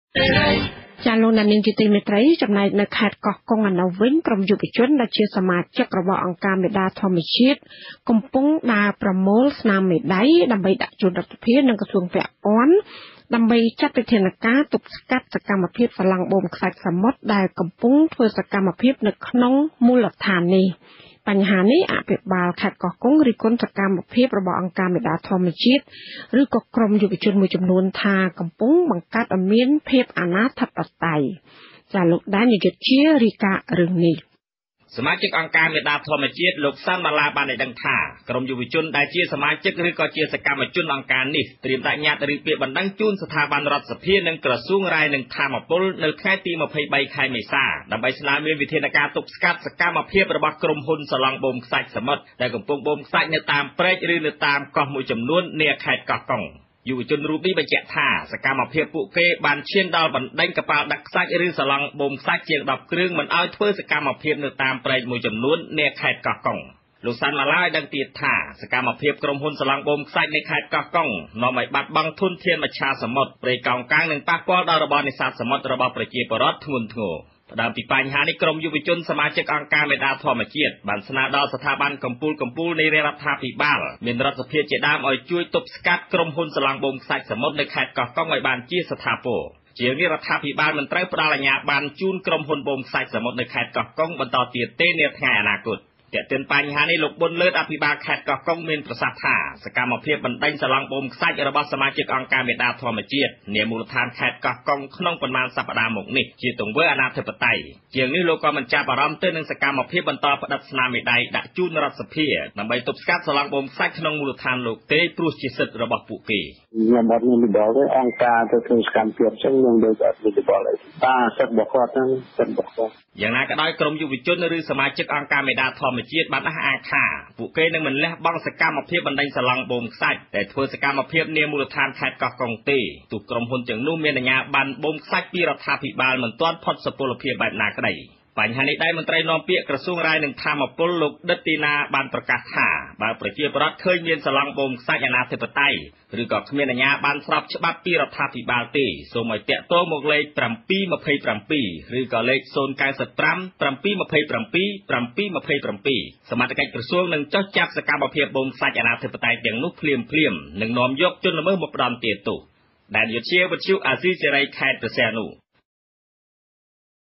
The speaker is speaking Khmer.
ចាលោកណានីងជាទីមេត្រីចំណែកនៅខេត្តកោះកុងឥឡូវវិញក្រុមយុវជនដែលជាសមាជិករបស់អង្គការមេដាធម្មជាតិកំពុងដើរប្រមូលស្នាមមេដៃដើម្បីដាក់ជូនរដ្ឋាភិបាលនិងក្រសួងពាក់ព័ន្ធដើម្បីចាត់វិធានការទប់ស្កាត់សកម្មភាពស្រឡងបូមខ្សាច់សមុទ្រដែលកំពុងធ្វើសកម្មភាពនៅក្នុងមូលដ្ឋាននេះបញ្ហានេះអភិបាលខេត្តកោះកុងរិះគន់សកម្មភាពរបស់អង្គការមេដាធម្មជាតិឬក៏ក្រុមយុវជនមួយចំនួនថាកំពុងបង្កើតឲ្យមានភាពអនាធិបតេយ្យចាលោកដានយុទ្ធជារីការឿងនេះសមាជិកអង្គការមេដាធម្មជាតិលោកសាន់ម៉ាឡាបានដឹងថាក្រុមយុវជនដែលជាសមាជិកឬក៏ជាសកម្មជនអង្គការនេះត្រៀមដាក់ញត្តិឬពាក្យបណ្ដឹងជូនស្ថាប័នរដ្ឋសភានិងក្រសួងរាយនឹងធម្មពលនៅថ្ងៃទី23ខែមេសាដើម្បីស្នើមានវិធានការទប់ស្កាត់សកម្មភាពរបស់ក្រុមហ៊ុនសឡង់បូមខ្សាច់សមុទ្រដែលកំពុងបូមខ្សាច់នៅតាមព្រែកឬនៅតាមកោះមួយចំនួននាខេត្តកោះកុងយុវជនរូបនេះបញ្ជាក់ថាសកម្មភាពពួកគេបានឈានដល់បណ្ដេញកប៉ាល់ដាក់ខ្សាច់ឬសឡង់បូមខ្សាច់ជាង10គ្រឿងមិនឲ្យធ្វើសកម្មភាពនៅតាមព្រែកមួយចំនួននាខេត្តកោះកុងលោកសាន់ម៉ាឡាឲ្យដឹងទៀតថាសកម្មភាពក្រុមហ៊ុនសឡង់បូមខ្សាច់នៅខេត្តកោះកុងនាំឲ្យបាត់បង់ធនធានមច្ឆសមុទ្រព្រៃកោងកាងនិងប៉ះពាល់ដល់របរនេសាទសមុទ្ររបស់ប្រជាពលរដ្ឋធ្ងន់ធ្ងរផ្ដើមពីបញ្ហានេះក្រុមយុវជនសមាជិកអង្គការមេដាធម្មជាតិបានស្នើដល់ស្ថាប័នកម្ពុជានៃរដ្ឋាភិបាលមានរដ្ឋសភាជាដើមឲ្យជួយទប់ស្កាត់ក្រុមហ៊ុនសឡង់បូមខ្សាច់សមុទ្រនៅខេត្តកោះកុងឲ្យបានជាស្ថាពរជាងនេះរដ្ឋាភិបាលមិនត្រូវផ្ដល់អាជ្ញាប័ណ្ណជូនក្រុមហ៊ុនបូមខ្សាច់សមុទ្រនៅខេត្តកោះកុងបន្តទៀតទេនាថ្ងៃអនាគតតែទិនបញ្ហានេះលោកប៊ុនលើតអភិបាលខេត្តកោះកុងមានប្រសាសន៍ថាសកម្មភាពបណ្ដេញសឡង់បូមខ្សាច់របស់សមាជិកអង្គការមេដាធម្មជាតិនាមូលដ្ឋានខេត្តកោះកុងក្នុងប៉ុន្មានសប្តាហ៍មកនេះជាទង្វើអនាធិបតេយ្យជាងនេះលោកក៏មិនចាប់អារម្មណ៍ទៅនឹងសកម្មភាពបន្តផ្តិតស្នាមមេដៃដាក់ជូនរដ្ឋសភាដើម្បីទប់ស្កាត់សឡង់បូមខ្សាច់ក្នុងមូលដ្ឋានលោកទេព្រោះជាសិទ្ធិរបស់ពួកគេខ្ញុំអត់មានវិបល់ទេអង្គការទៅធ្វើសកម្មភាពចឹងខ្ញុំដូចអត់មានវិបល់ទេសិទ្ធិរបស់គាត់ហ្នឹងសិទ្ធិរបស់គាត់យ៉ាងណាក៏ដោយក្រុមយុវជនឬសមាជិកអង្គការមេដាធម្មជាតិបានអះអាងថាពួកគេនឹងមិនលះបង់សកម្មភាពបណ្ដេញសឡង់បូមខ្សាច់តែធ្វើសកម្មភាពនាមូលដ្ឋានខេត្តកោះកុងទេទោះក្រុមហ៊ុនទាំងនោះមានអាជ្ញាប័ណ្ណបូមខ្សាច់ពីរដ្ឋាភិបាលមិនទាន់ផុតសុពលភាពបែបណាក្តីបញ្ហានេះដែរមន្ត្រីនាំពាក្យក្រសួងរាយនឹងធម្មពលលោកដិតទីណាបានប្រកាសថាបើប្រជាពលរដ្ឋឃើញមានសឡង់បូមខ្សាច់អនាធិបតេយ្យឬក៏គ្មានអាជ្ញាប័ណ្ណស្របច្បាប់ពីរដ្ឋាភិបាលទេសូមឲ្យតាក់ទងមកលេខ727ឬក៏លេខ095 727 727សមត្ថកិច្ចក្រសួងនឹងចុះចាប់សកម្មភាពបូមខ្សាច់អនាធិបតេយ្យទាំងនោះភ្លាមនិងនាំយកជនល្មើសមកផ្ដន្ទាទោសដែលយុទ្ធជាវិទ្យុអាស៊ីសេរីខេត្តព្រះសីហនុ